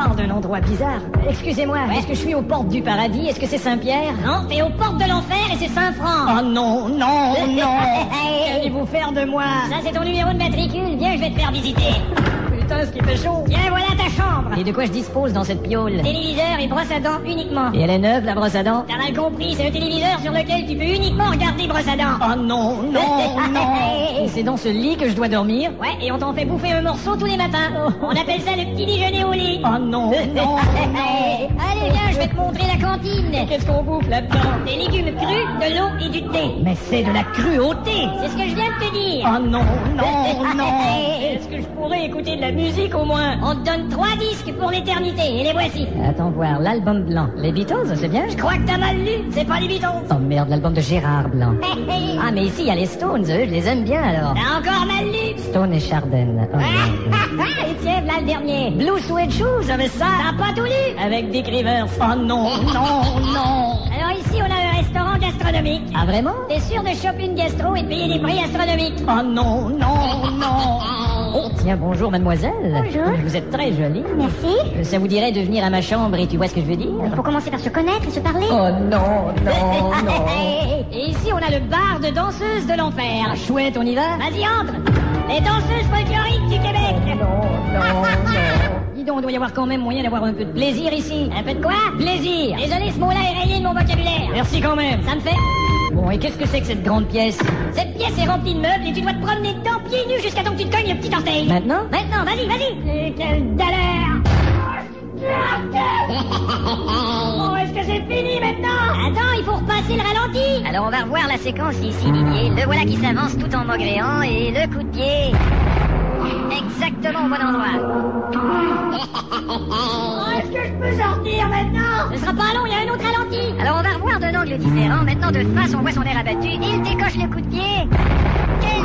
parle d'un endroit bizarre. Excusez-moi, est-ce que je suis aux portes du paradis? Est-ce que c'est Saint-Pierre? Non, t'es aux portes de l'enfer et c'est Saint-Franc. Oh non, non, non. Qu'allez-vous faire de moi? Ça, c'est ton numéro de matricule. Viens, je vais te faire visiter. Putain, ce qui fait chaud. Tiens, voilà ta chambre. Et de quoi je dispose dans cette piole? Téléviseur et brosse à dents uniquement. Et elle est neuve, la brosse à dents? T'as mal compris, c'est le téléviseur sur lequel tu peux uniquement regarder brosse à dents. Oh non, non, non. Et c'est dans ce lit que je dois dormir? Ouais, et on t'en fait bouffer un morceau tous les matins. On appelle ça le petit déjeuner au lit. Oh non, non, non. Allez, viens, je vais te montrer la cantine. Qu'est-ce qu'on bouffe là-dedans? Des légumes crus, de l'eau et du thé. Mais c'est de la cruauté. C'est ce que je viens de te dire. Oh non, non, non. Est-ce que je pourrais écouter de la musique au moins? On te donne 3 disques pour l'éternité, et les voici. Attends voir, l'album blanc. Les Beatles, c'est bien? Je crois que t'as mal lu, c'est pas les Beatles. Oh merde, l'album de Gérard Blanc. Ah mais ici il y a les Stones, eux, je les aime bien alors. T'as encore mal lu. Stone et Chardin. Oh, merde. Et tiens, là le dernier. Blue Suede Shoes, avec ça? T'as pas tout lu. Avec Dick Rivers. Oh non, non, non. Alors ici, on a un restaurant gastronomique. Ah vraiment? T'es sûr de choper une gastro et de payer des prix astronomiques? Oh non, non, non. Oh tiens, bonjour mademoiselle. Bonjour. Vous êtes très jolie. Merci. Ça vous dirait de venir à ma chambre et tu vois ce que je veux dire? Il faut commencer par se connaître et se parler. Oh non, non, non. Et ici, on a le bar de danseuses de l'enfer. Ah, chouette, on y va? Vas-y, entre. Les danseuses folkloriques du Québec. Non, non, non. Dis donc, il doit y avoir quand même moyen d'avoir un peu de plaisir ici. Un peu de quoi? Plaisir. Désolé, ce mot-là est rayé de mon vocabulaire. Merci quand même. Ça me fait... Bon, et qu'est-ce que c'est que cette grande pièce? Cette pièce est remplie de meubles et tu dois te promener dedans pieds nus jusqu'à temps que tu te cognes le petit orteil. Maintenant? Maintenant, vas-y, vas-y. Quelle galère. Oh, est-ce que c'est fini maintenant? Attends, il faut repasser le ralenti. Alors on va revoir la séquence ici, Didier. Le voilà qui s'avance tout en maugréant et le coup de pied exactement au bon endroit. Oh, est-ce que je peux sortir maintenant? Ce sera pas long, il y a un autre ralenti. Alors on va revoir d'un angle différent. Maintenant de face, on voit son air abattu. Il décoche le coup de pied.